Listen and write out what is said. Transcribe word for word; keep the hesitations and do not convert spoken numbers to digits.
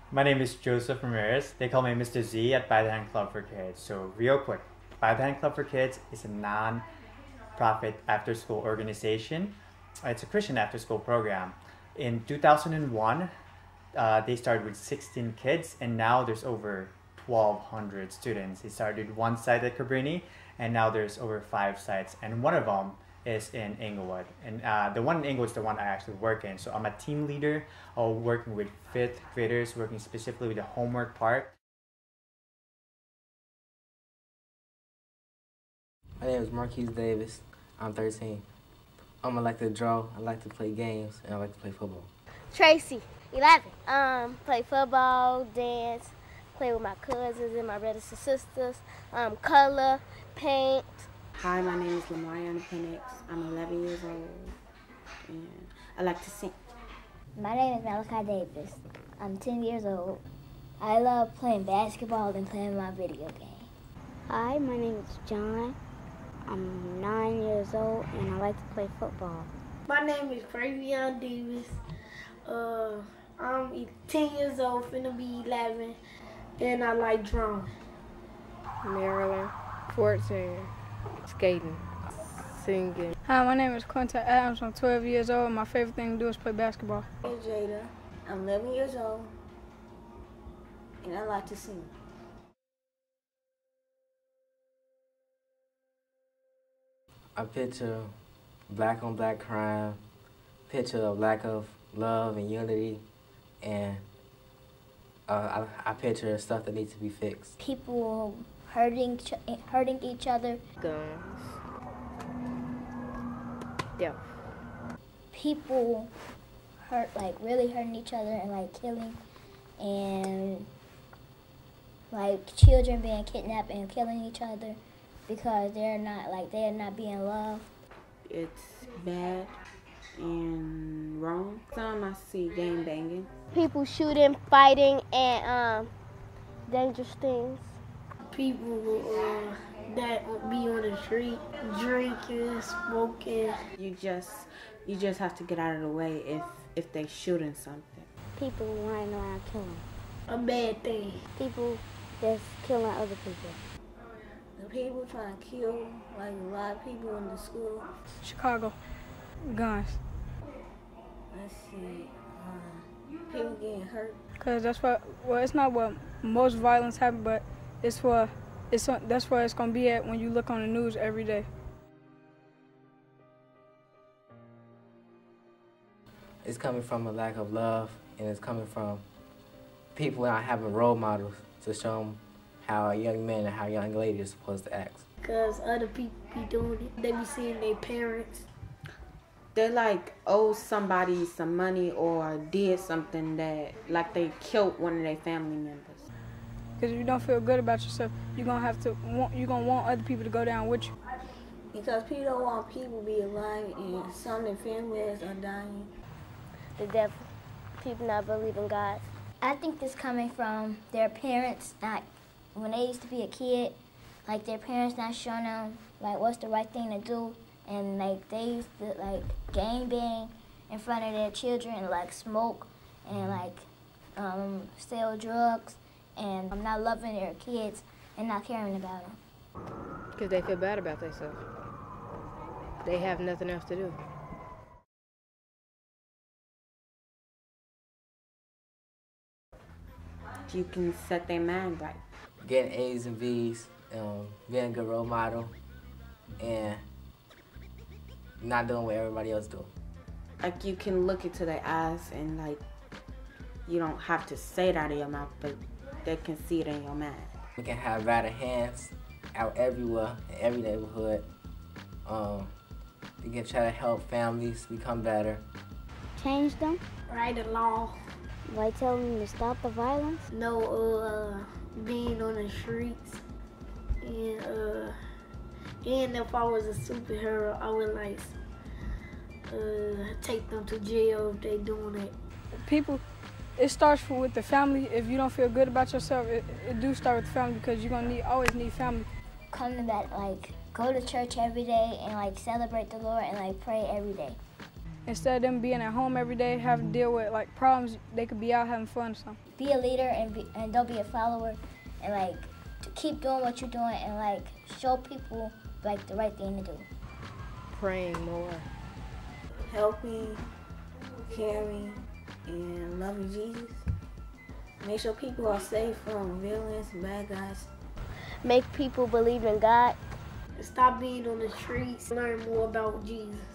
My name is Joseph Ramirez. They call me Mister Z at By the Hand Club for Kids. So real quick, By the Hand Club for Kids is a non-profit after-school organization. It's a Christian after-school program. In two thousand one, uh, they started with sixteen kids, and now there's over twelve hundred students. They started one site at Cabrini, and now there's over five sites, and one of them is in Englewood. And uh, the one in Englewood is the one I actually work in. So I'm a team leader, uh, working with fifth graders, working specifically with the homework part. My name is Marquise Davis. I'm thirteen. Um, I like to draw, I like to play games, and I like to play football. Tracy, eleven. Um, play football, dance, play with my cousins and my brothers and sisters, um, color, paint. Hi, my name is Lamariana Penix. I'm eleven years old, and I like to sing. My name is Malachi Davis. I'm ten years old. I love playing basketball and playing my video game. Hi, my name is John. I'm nine years old, and I like to play football. My name is Bravion Davis. Uh, I'm ten years old, finna be eleven, and I like drawing. Maryland, fourteen, skating, singing. Hi, my name is Quinta Adams. I'm twelve years old. My favorite thing to do is play basketball. I'm Jada. I'm eleven years old, and I like to sing. I picture black on black crime, picture a lack of love and unity, and uh, I, I picture stuff that needs to be fixed. People hurting, hurting each other. Guns. Death. People hurt, like really hurting each other and like killing, and like children being kidnapped and killing each other because they're not like they're not being loved. It's bad and wrong. Some I see gang banging. People shooting, fighting, and um, dangerous things. People uh, that be on the street drinking, smoking. You just you just have to get out of the way if if they shooting something. People running around killing. A bad thing. People that's killing other people. The people trying to kill like a lot of people in the school. Chicago, guns. Let's see, uh, people getting hurt. Cause that's what. Well, it's not what most violence happen, but it's for. It's that's where it's gonna be at when you look on the news every day. It's coming from a lack of love, and it's coming from people not having role models to show them how a young man and how a young lady is supposed to act. Because other people be doing it. They be seeing their parents. They like owe somebody some money or did something that, like they killed one of their family members. Because if you don't feel good about yourself, you're going to have to, want, you're going to want other people to go down with you. Because people don't want people to be alive and some of their families are dying. The devil. People not believing God. I think this coming from their parents not, when they used to be a kid, like their parents not showing them like what's the right thing to do, and like they used to like gang bang in front of their children and like smoke and like um, sell drugs, and I'm not loving their kids and not caring about them. Because they feel bad about themselves. They have nothing else to do. You can set their mind right. Getting A's and B's, um, being a good role model, and not doing what everybody else do. Like you can look into their eyes and like, you don't have to say it out of your mouth, but they can see it in your mind. We can have better hands out everywhere, in every neighborhood. Um, we can try to help families become better. Change them. Write a law. Like tell them to stop the violence. No uh, being on the streets. And, uh, and if I was a superhero, I would like uh, take them to jail if they doing it. People, it starts with the family. If you don't feel good about yourself, it, it do start with the family because you're gonna need always need family. Come to that, like go to church every day and like celebrate the Lord and like pray every day. instead of them being at home every day, having to deal with like problems, they could be out having fun or something. Be a leader and be, and don't be a follower, and like to keep doing what you're doing and like show people like the right thing to do. Praying more. Helping, caring, and loving Jesus. Make sure people are safe from villains and bad guys. Make people believe in God. Stop being on the streets. Learn more about Jesus.